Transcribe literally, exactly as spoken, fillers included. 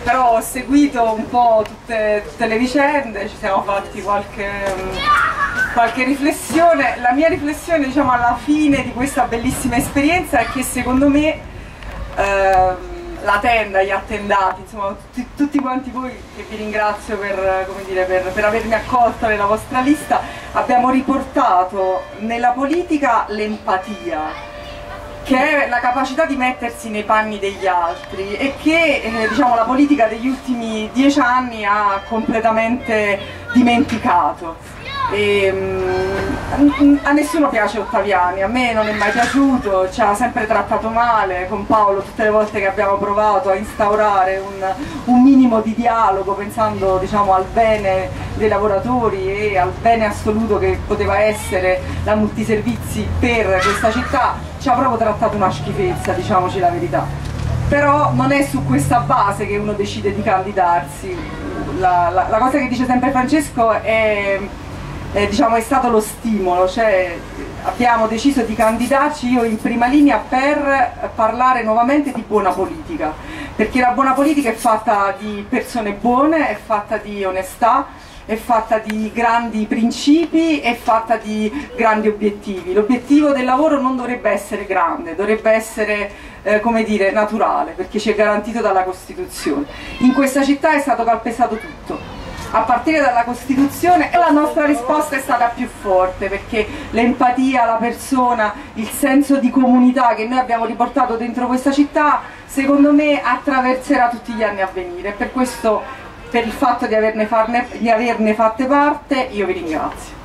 però ho seguito un po' tutte, tutte le vicende, ci siamo fatti qualche, qualche riflessione. La mia riflessione, diciamo, alla fine di questa bellissima esperienza è che secondo me ehm, la tenda, gli attendati, insomma tutti, tutti quanti voi, che vi ringrazio per, come dire, per, per avermi accolta nella vostra lista, abbiamo riportato nella politica l'empatia, che è la capacità di mettersi nei panni degli altri e che eh, diciamo, la politica degli ultimi dieci anni ha completamente dimenticato. E, um, a nessuno piace Ottaviani, a me non è mai piaciuto, ci ha sempre trattato male. Con Paolo tutte le volte che abbiamo provato a instaurare un, un minimo di dialogo pensando, diciamo, al bene dei lavoratori e al bene assoluto che poteva essere la multiservizi per questa città, ci ha proprio trattato una schifezza, diciamoci la verità. Però non è su questa base che uno decide di candidarsi. La, la, la cosa che dice sempre Francesco è, è, diciamo, è stato lo stimolo, cioè abbiamo deciso di candidarci, io in prima linea, per parlare nuovamente di buona politica, perché la buona politica è fatta di persone buone, è fatta di onestà, è fatta di grandi principi, è fatta di grandi obiettivi. L'obiettivo del lavoro non dovrebbe essere grande, dovrebbe essere, eh, come dire, naturale, perché ci è garantito dalla Costituzione. In questa città è stato calpestato tutto, a partire dalla Costituzione, e la nostra risposta è stata più forte, perché l'empatia, la persona, il senso di comunità che noi abbiamo riportato dentro questa città, secondo me attraverserà tutti gli anni a venire. Per questo, per il fatto di averne, farne, di averne fatte parte, io vi ringrazio.